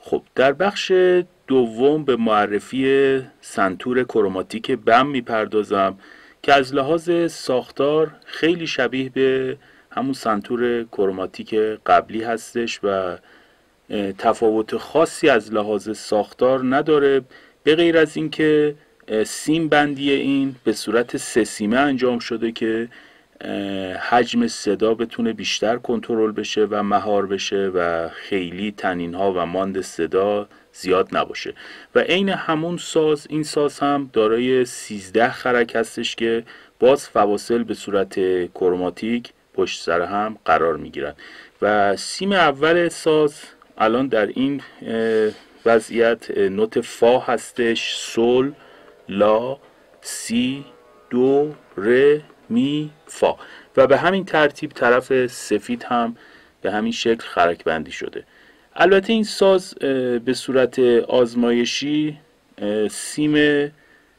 خب در بخش دوم به معرفی سنتور کروماتیک بم میپردازم که از لحاظ ساختار خیلی شبیه به همون سنتور کروماتیک قبلی هستش و تفاوت خاصی از لحاظ ساختار نداره، به غیر از اینکه سیم بندی این به صورت سه سیمه انجام شده که حجم صدا بتونه بیشتر کنترل بشه و مهار بشه و خیلی تنین ها و ماند صدا زیاد نباشه. و عین همون ساز، این ساز هم دارای 13 خرک هستش که باز فواصل به صورت کروماتیک پشت سر هم قرار میگیرن و سیم اول ساز الان در این وضعیت نوت فا هستش، سول، لا، سی، دو، ره، می، فا و به همین ترتیب طرف سفید هم به همین شکل خرک بندی شده. البته این ساز به صورت آزمایشی سیم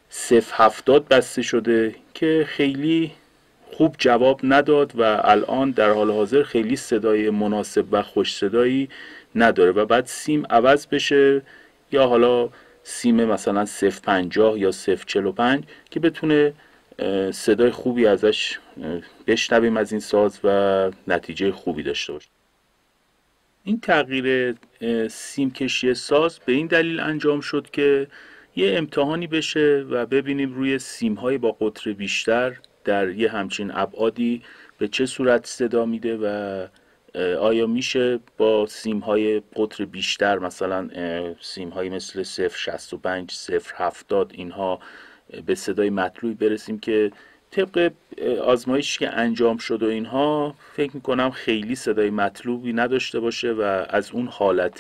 070 بسته شده که خیلی خوب جواب نداد و الان در حال حاضر خیلی صدای مناسب و خوش صدایی نداره و بعد سیم عوض بشه یا حالا سیم مثلا 050 یا 045 که بتونه صدای خوبی ازش بشنویم از این ساز و نتیجه خوبی داشته باشه. این تغییر سیم کشی ساز به این دلیل انجام شد که یه امتحانی بشه و ببینیم روی سیم های با قطر بیشتر در یه همچین ابعادی به چه صورت صدا میده و آیا میشه با سیم های قطر بیشتر، مثلا سیم های مثل 065 070 اینها، به صدای مطلوبی برسیم که طبق آزمایشی که انجام شد و اینها فکر میکنم خیلی صدای مطلوبی نداشته باشه و از اون حالت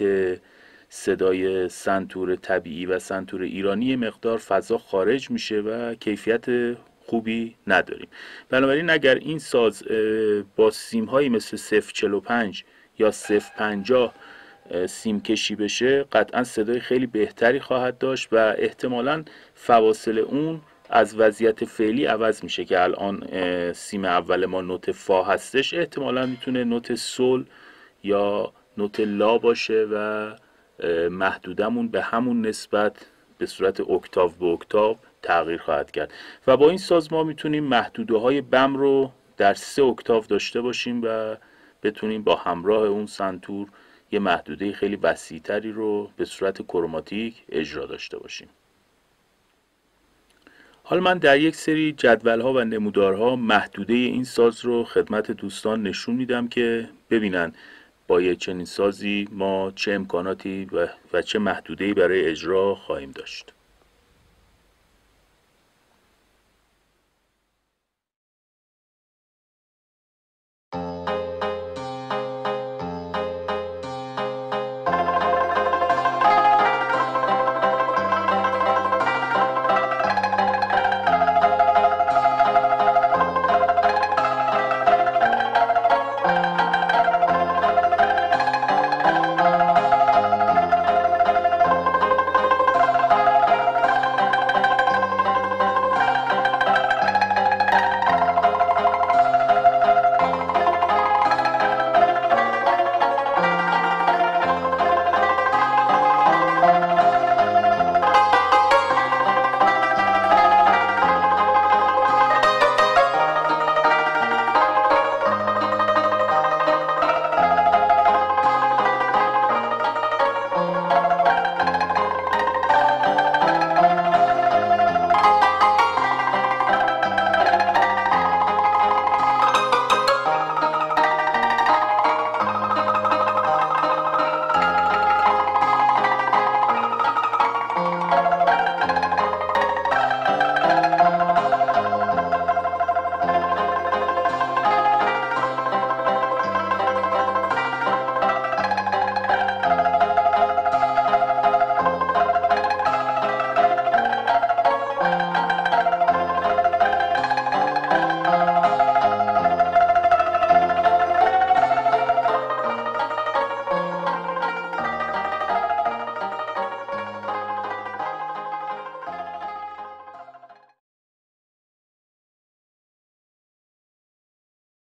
صدای سنتور طبیعی و سنتور ایرانی مقدار فضا خارج میشه و کیفیت خوبی نداریم. بنابراین اگر این ساز با سیم های مثل 045 یا 050 سیم کشی بشه قطعا صدای خیلی بهتری خواهد داشت و احتمالاً فواصل اون از وضعیت فعلی عوض میشه که الان سیم اول ما نوت فا هستش، احتمالاً میتونه نوت سول یا نوت لا باشه و محدودمون به همون نسبت به صورت اکتاو به اکتاو تغییر خواهد کرد و با این ساز ما میتونیم محدوده های بم رو در 3 اکتاو داشته باشیم و بتونیم با همراه اون سنتور یه محدوده خیلی وسیع‌تری رو به صورت کروماتیک اجرا داشته باشیم. حالا من در یک سری جدول‌ها و نمودارها محدوده این ساز رو خدمت دوستان نشون میدم که ببینن با یک چنین سازی ما چه امکاناتی و چه محدوده‌ای برای اجرا خواهیم داشت.